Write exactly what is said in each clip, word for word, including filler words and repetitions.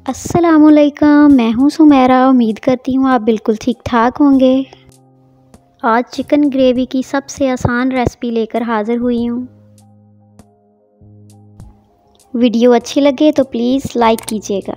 अस्सलामुअलैकुम, मैं हूँ सुमेरा। उम्मीद करती हूँ आप बिल्कुल ठीक ठाक होंगे। आज चिकन ग्रेवी की सबसे आसान रेसिपी लेकर हाज़िर हुई हूँ। वीडियो अच्छी लगे तो प्लीज़ लाइक कीजिएगा।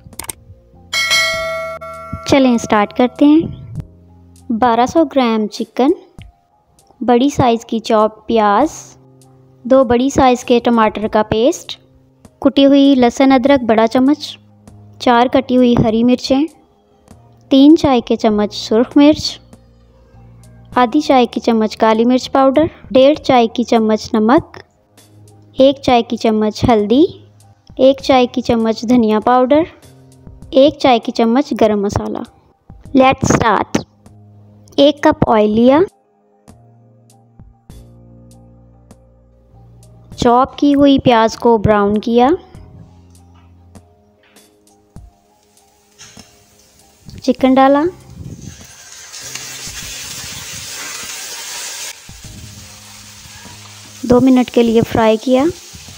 चलें स्टार्ट करते हैं। बारह सौ ग्राम चिकन, बड़ी साइज़ की चॉप प्याज, दो बड़ी साइज़ के टमाटर का पेस्ट, कुटी हुई लहसुन अदरक बड़ा चम्मच, चार कटी हुई हरी मिर्चें, तीन चाय के चम्मच सुर्ख मिर्च, आधी चाय की चम्मच काली मिर्च पाउडर, डेढ़ चाय की चम्मच नमक, एक चाय की चम्मच हल्दी, एक चाय की चम्मच धनिया पाउडर, एक चाय की चम्मच गरम मसाला। Let's start. एक कप ऑयल लिया, चॉप की हुई प्याज को ब्राउन किया, चिकन डाला, दो मिनट के लिए फ्राई किया।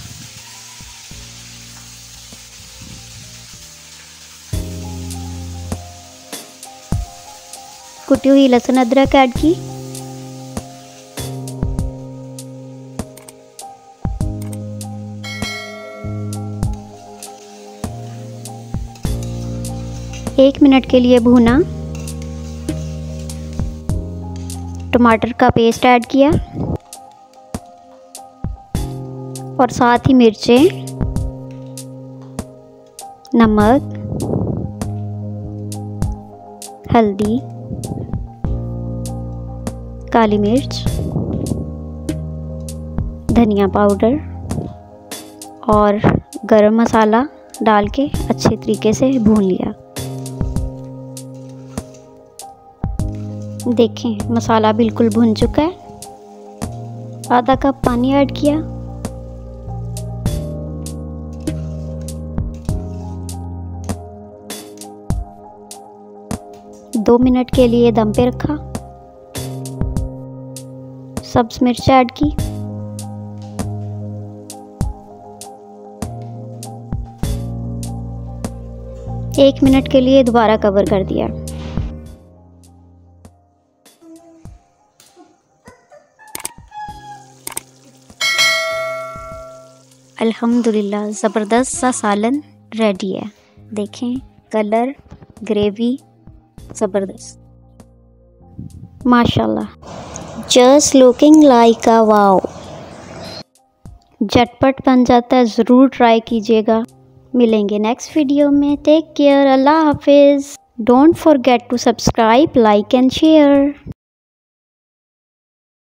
कुटी हुई लहसुन अदरक ऐड की, एक मिनट के लिए भूना। टमाटर का पेस्ट ऐड किया और साथ ही मिर्चें, नमक, हल्दी, काली मिर्च, धनिया पाउडर और गरम मसाला डाल के अच्छे तरीके से भून लिया। देखें मसाला बिल्कुल भुन चुका है। आधा कप पानी ऐड किया, दो मिनट के लिए दम पे रखा। सब्ज मिर्च ऐड की, एक मिनट के लिए दोबारा कवर कर दिया। अल्हम्दुलिल्लाह ज़बरदस्त सा सालन रेडी है। देखें कलर, ग्रेवी ज़बरदस्त, माशाल्लाह, just looking like a wow. झटपट बन जाता है, ज़रूर ट्राई कीजिएगा। मिलेंगे नेक्स्ट वीडियो में। टेक केयर, अल्लाह हाफिज़। Don't forget to subscribe, like and share.